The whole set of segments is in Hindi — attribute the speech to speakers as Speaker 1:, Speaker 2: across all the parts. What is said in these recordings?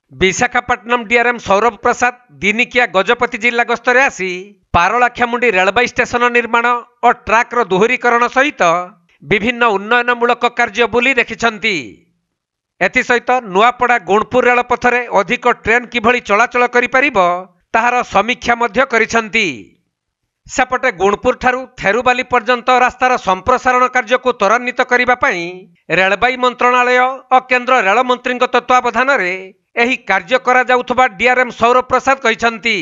Speaker 1: विशाखापट्टनम डीआरएम सौरभ प्रसाद दिनिकिया गजपति जिला गस्तरे आसी पारलाखेमुंडी रेलवे स्टेशन निर्माण और ट्राक्र दोहरीकरण सहित विभिन्न उन्नयनमूलक कार्य बुली देखिछंती। एथिसहित नुआपड़ा गुणपुर रेलपथरे अधिक ट्रेन किभଳି चलाचल करिपारिबो ताहार समीक्षा मध्य करिछंती। सेपटे गुणपुर ठारू थेरुबाली पर्यंत रास्तार संप्रसारण कार्य को त्वरान्वित करने पाई रेलवे मंत्रणालय और केंद्र रेल मंत्री तत्वावधान में यही कार्य करा जाउथबा डीआरएम सौरभ प्रसाद कहते।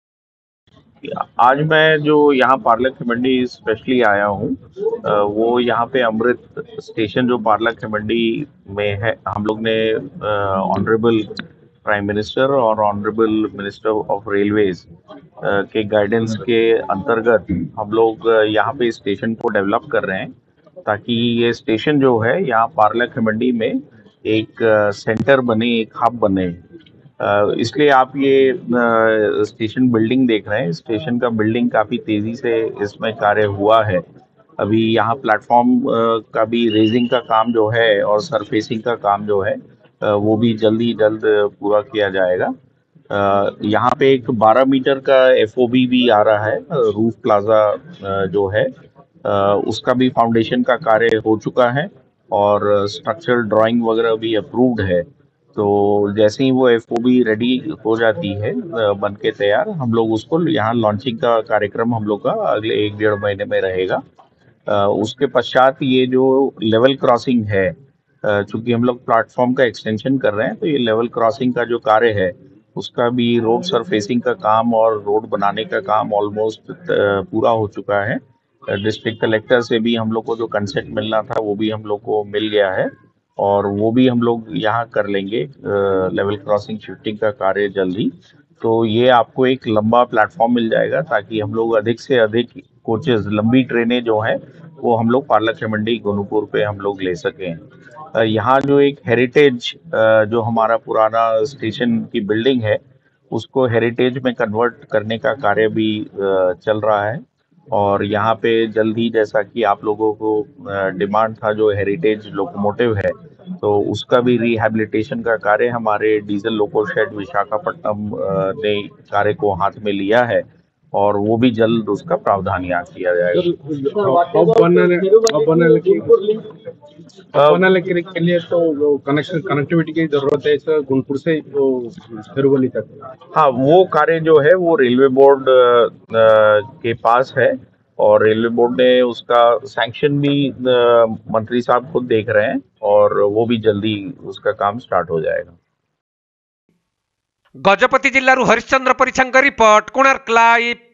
Speaker 2: आज मैं जो यहाँ पार्ला-खेमंडी स्पेशली आया हूँ वो यहाँ पे अमृत स्टेशन जो पार्ला-खेमंडी में है, हम लोग ने ऑनरेबल प्राइम मिनिस्टर और ऑनरेबल मिनिस्टर ऑफ रेलवेज के गाइडेंस के अंतर्गत हम लोग यहाँ पे स्टेशन को डेवलप कर रहे हैं ताकि ये स्टेशन जो है यहाँ पार्ला-खेमंडी में एक सेंटर बने, एक हब बने। इसलिए आप ये स्टेशन बिल्डिंग देख रहे हैं। स्टेशन का बिल्डिंग काफ़ी तेज़ी से इसमें कार्य हुआ है। अभी यहाँ प्लेटफॉर्म का भी रेजिंग का काम जो है और सरफेसिंग का काम जो है वो भी जल्द पूरा किया जाएगा। यहाँ पे एक 12 मीटर का एफओबी भी आ रहा है। रूफ प्लाजा जो है उसका भी फाउंडेशन का कार्य हो चुका है और स्ट्रक्चरल ड्राइंग वगैरह भी अप्रूव्ड है। तो जैसे ही वो एफओबी रेडी हो जाती है बन के तैयार, हम लोग उसको यहाँ लॉन्चिंग का कार्यक्रम हम लोग का अगले 1-1.5 महीने में रहेगा। उसके पश्चात ये जो लेवल क्रॉसिंग है, चूंकि हम लोग प्लेटफॉर्म का एक्सटेंशन कर रहे हैं तो ये लेवल क्रॉसिंग का जो कार्य है उसका भी रोड सरफेसिंग का काम और रोड बनाने का काम ऑलमोस्ट पूरा हो चुका है। डिस्ट्रिक्ट कलेक्टर से भी हम लोग को जो कंसेंट मिलना था वो भी हम लोग को मिल गया है और वो भी हम लोग यहाँ कर लेंगे लेवल क्रॉसिंग शिफ्टिंग का कार्य जल्द ही। तो ये आपको एक लंबा प्लेटफॉर्म मिल जाएगा ताकि हम लोग अधिक से अधिक कोचेस, लंबी ट्रेनें जो हैं वो हम लोग पार्ला-खेमंडी गुनूपुर पे हम लोग ले सकें। यहाँ जो एक हेरिटेज जो हमारा पुराना स्टेशन की बिल्डिंग है उसको हेरिटेज में कन्वर्ट करने का कार्य भी चल रहा है और यहाँ पे जल्द ही, जैसा कि आप लोगों को डिमांड था, जो हेरिटेज लोकोमोटिव है तो उसका भी रिहैबिलिटेशन का कार्य हमारे डीजल लोको शेड विशाखापट्टनम ने कार्य को हाथ में लिया है और वो भी जल्द उसका प्रावधान यहाँ किया जाएगा।
Speaker 3: बनाने के लिए तो कनेक्टिविटी की जरूरत है सर, गुणपुर से थेरुबाली तक।
Speaker 2: हाँ, वो कार्य जो है वो रेलवे बोर्ड के पास है और रेलवे बोर्ड ने उसका सैंक्शन भी मंत्री साहब खुद देख रहे हैं और वो भी जल्दी उसका काम स्टार्ट हो जाएगा।
Speaker 1: गजपति जिल्लारू हरिश्चंद्र परिछांग रिपोर्ट, कोणार्क लाइव।